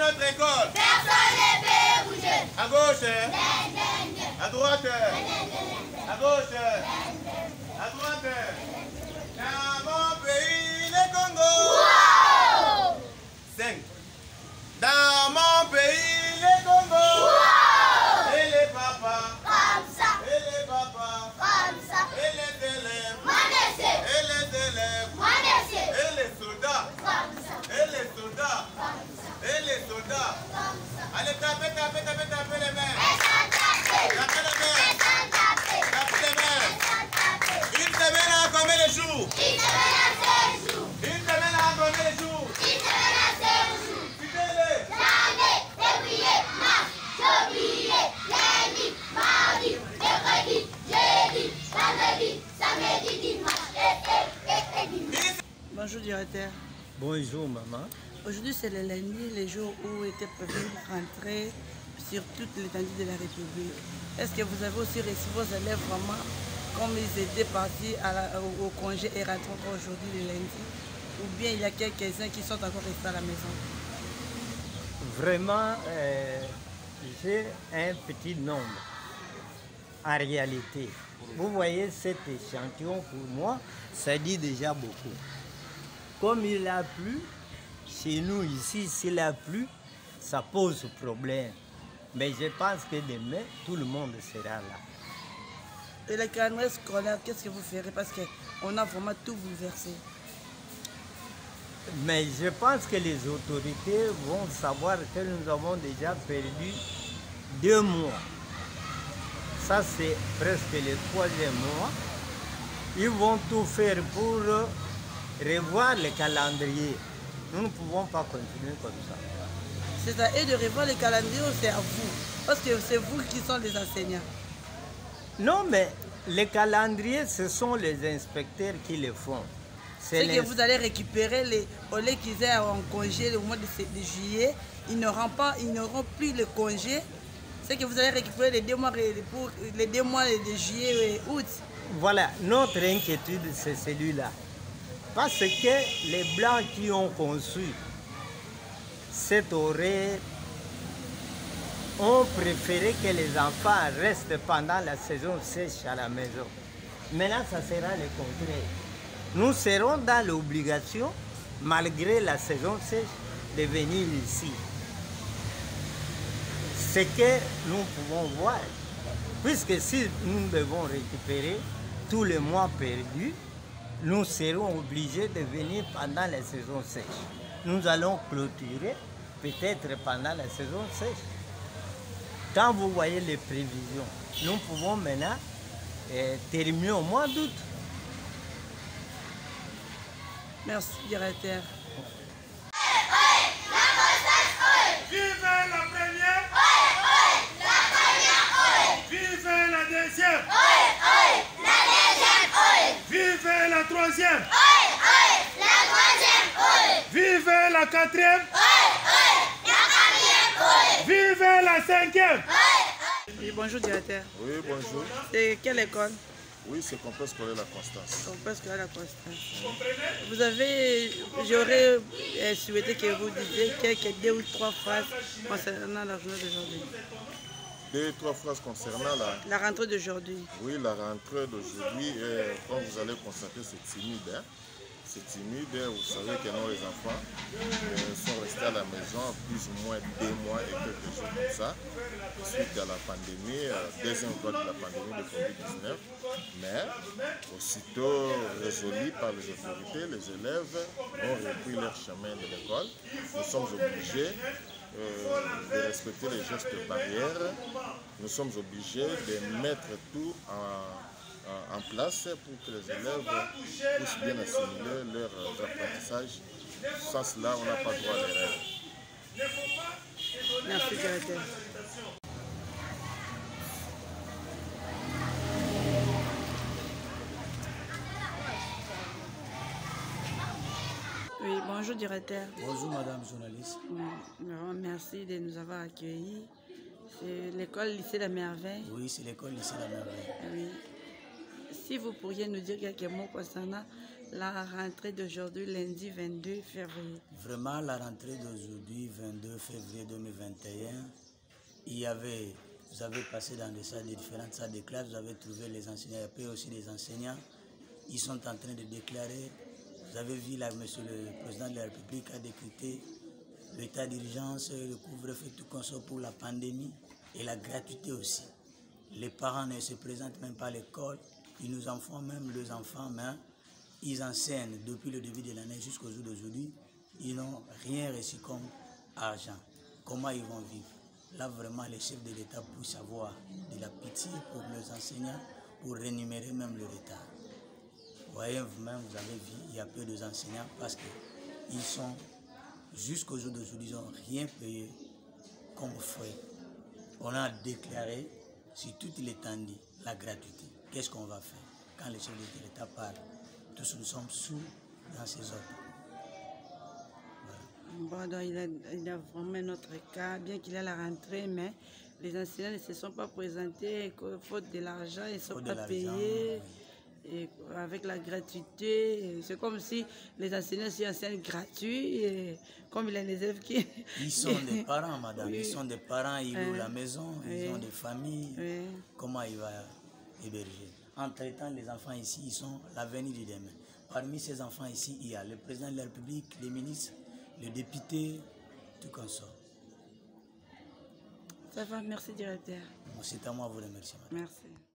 notre école. Personne ne peut bouger. À gauche. À droite. À gauche. À droite. Dans mon pays, le Congo. Wow! 5. Dans mon pays, le Congo. Wow! Et les papas. Comme ça. Et les papas. Comme ça. Et les élèves. Manessé. Et les élèves. Manessé. Et les soldats. Comme ça. Et les soldats. Comme ça. Et les soldats. Comme ça. Allez, tapez, tapez, tapez, tapez les mains. Et sans taper. Tapez les Et mains. sans taper. Tapez les Et mains. sans taper. Une semaine à combien de jours? Il se met à 16 jours. Une semaine à combien de jours? Il se met à 16 jours. Citez-les. Lundi, février, mars, février, lundi, mardi, mercredi, jeudi, vendredi, samedi, dimanche et dimanche. Bonjour directeur. Bonjour maman. Aujourd'hui c'est le lundi, le jour où était prévu rentrer sur toute l'étendue de la République. Est-ce que vous avez aussi reçu vos élèves vraiment comme ils étaient partis au congé et rentrent aujourd'hui le lundi? Ou bien il y a quelques-uns qui sont encore restés à la maison? Vraiment, j'ai un petit nombre. En réalité, vous voyez cet échantillon pour moi, ça dit déjà beaucoup. Comme il a plu, chez nous ici, s'il a plu, ça pose problème. Mais je pense que demain, tout le monde sera là. Et le calendrier scolaire, qu'est-ce que vous ferez? Parce qu'on a vraiment tout bouleversé. Mais je pense que les autorités vont savoir que nous avons déjà perdu 2 mois. Ça, c'est presque le 3e mois. Ils vont tout faire pour revoir le calendrier. Nous ne pouvons pas continuer comme ça. C'est à eux de revoir le calendrier ou c'est à vous? Parce que c'est vous qui sont les enseignants. Non, mais le calendrier, ce sont les inspecteurs qui le font. C'est que vous allez récupérer au lieu qu'ils aient en congé au mois de juillet, ils n'auront plus le congé. C'est que vous allez récupérer les 2 mois de juillet et août. Voilà, notre inquiétude, c'est celui-là. Parce que les Blancs qui ont conçu cet horaire ont préféré que les enfants restent pendant la saison sèche à la maison. Maintenant, ça sera le contraire. Nous serons dans l'obligation, malgré la saison sèche, de venir ici. Ce que nous pouvons voir, puisque si nous devons récupérer tous les mois perdus, nous serons obligés de venir pendant la saison sèche. Nous allons clôturer peut-être pendant la saison sèche. Quand vous voyez les prévisions, nous pouvons maintenant terminer au mois d'août. Merci, directeur. Vive la première. La première, Vive la deuxième. la deuxième, Vive la troisième. la troisième, Vive la quatrième. la quatrième, Vive la cinquième. Oui, bonjour, directeur. Oui, bonjour. C'est quelle école? Oui, c'est complexe scolaire La Constance. Complexe scolaire La Constance. J'aurais souhaité que vous disiez quelques 2 ou 3 phrases concernant la journée d'aujourd'hui. 2 ou 3 phrases concernant La rentrée d'aujourd'hui. Oui, la rentrée d'aujourd'hui, comme vous allez constater, c'est timide. Hein? C'est timide, vous savez que nous, les enfants, sont restés à la maison plus ou moins 2 mois et quelques jours comme ça, suite à la pandémie, deuxième vague de la pandémie de Covid-19. Mais, aussitôt résolu par les autorités, les élèves ont repris leur chemin de l'école. Nous sommes obligés de respecter les gestes barrières. Nous sommes obligés de mettre tout en place pour que les élèves puissent bien assimiler leurs apprentissages. Sans cela, on n'a pas droit à l'erreur. Merci, directeur. Oui, bonjour, directeur. Bonjour madame journaliste. Merci de nous avoir accueillis. C'est l'école lycée La Merveille. Oui, c'est l'école lycée La Merveille. Oui. Si vous pourriez nous dire quelques mots concernant la rentrée d'aujourd'hui, lundi 22 février? Vraiment, la rentrée d'aujourd'hui, 22 février 2021, vous avez passé dans des salles, des différentes salles de classe, vous avez trouvé les enseignants, et puis aussi les enseignants, ils sont en train de déclarer, vous avez vu là, monsieur le président de la République a décrété l'état d'urgence, le couvre-feu, tout comme ça pour la pandémie et la gratuité aussi. Les parents ne se présentent même pas à l'école, ils nous en font même les enfants, mais ils enseignent depuis le début de l'année jusqu'au jour d'aujourd'hui, ils n'ont rien reçu comme argent. Comment ils vont vivre? Là, vraiment, les chefs de l'État puissent avoir de la pitié pour les enseignants, pour rémunérer même le retard. Vous voyez, vous-même, vous avez vu, il y a peu d'enseignants parce qu'ils sont, jusqu'au jour d'aujourd'hui, ils n'ont rien payé comme frais. On a déclaré, sur toute l'étendue, la gratuité. Qu'est-ce qu'on va faire? Quand les chefs de l'État parlent, tous nous sommes sous dans ces ordres. Bon, donc il a vraiment notre cas, bien qu'il y ait la rentrée, mais les enseignants ne se sont pas présentés, faute de l'argent, ils ne sont pas payés. Et avec la gratuité, c'est comme si les enseignants enseignent gratuit, et comme il y a les élèves qui... Ils sont des parents, madame, oui. Ils sont des parents, ils louent la maison, ils ont des familles. Oui. Comment il va héberger? En traitant les enfants ici, ils sont l'avenir du demain. Parmi ces enfants ici, il y a le président de la République, les ministres, les députés, tout comme ça. Ça va, merci directeur. C'est à moi de vous remercier, madame. Merci.